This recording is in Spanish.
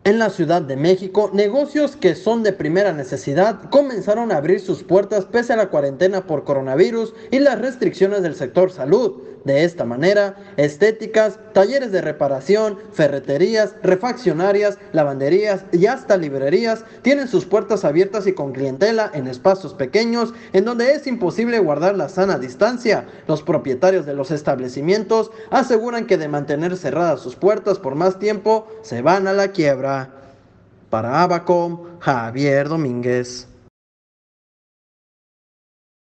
En la Ciudad de México, negocios que son de primera necesidad comenzaron a abrir sus puertas pese a la cuarentena por coronavirus y las restricciones del sector salud. De esta manera, estéticas, talleres de reparación, ferreterías, refaccionarias, lavanderías y hasta librerías tienen sus puertas abiertas y con clientela en espacios pequeños en donde es imposible guardar la sana distancia. Los propietarios de los establecimientos aseguran que de mantener cerradas sus puertas por más tiempo se van a la quiebra. Para Abacom, Javier Domínguez.